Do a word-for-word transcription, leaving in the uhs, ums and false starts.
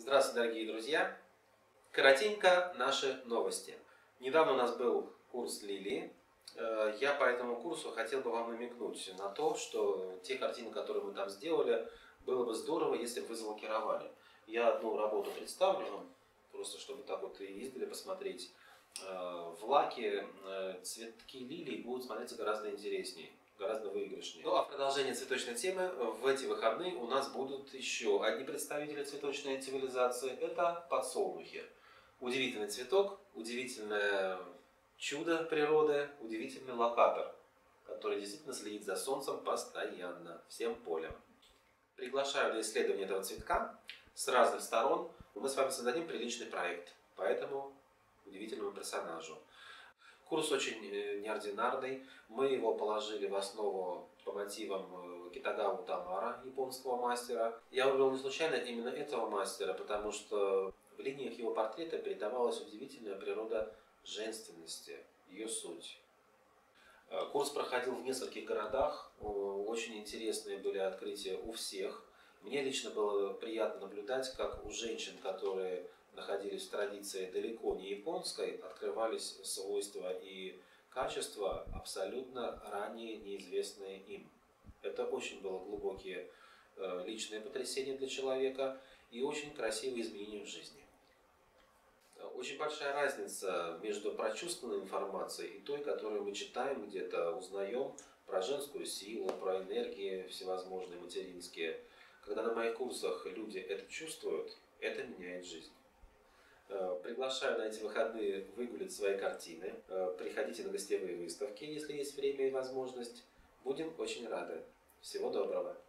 Здравствуйте, дорогие друзья! Коротенько наши новости. Недавно у нас был курс Лилии. Я по этому курсу хотел бы вам намекнуть на то, что те картины, которые мы там сделали, было бы здорово, если бы вы залакировали. Я одну работу представлю вам, просто чтобы так вот и издали посмотреть. В лаке цветки лилий будут смотреться гораздо интереснее, гораздо выигрышнее. Ну а в продолжение цветочной темы в эти выходные у нас будут еще одни представители цветочной цивилизации. Это подсолнухи. Удивительный цветок, удивительное чудо природы, удивительный локатор, который действительно следит за солнцем постоянно, всем полем. Приглашаю для исследования этого цветка с разных сторон. Мы с вами создадим приличный проект по этому удивительному персонажу. Курс очень неординарный. Мы его положили в основу по мотивам Китагавы Утамара, японского мастера. Я выбрал не случайно именно этого мастера, потому что в линиях его портрета передавалась удивительная природа женственности, ее суть. Курс проходил в нескольких городах. Очень интересные были открытия у всех. Мне лично было приятно наблюдать, как у женщин, которые находились в традиции далеко не японской, открывались свойства и качества, абсолютно ранее неизвестные им. Это очень было глубокие личные потрясения для человека и очень красивые изменения в жизни. Очень большая разница между прочувствованной информацией и той, которую мы читаем где-то, узнаем про женскую силу, про энергии всевозможные материнские. Когда на моих курсах люди это чувствуют, это меняет жизнь. Приглашаю на эти выходные выгулять свои картины. Приходите на гостевые выставки, если есть время и возможность. Будем очень рады. Всего доброго!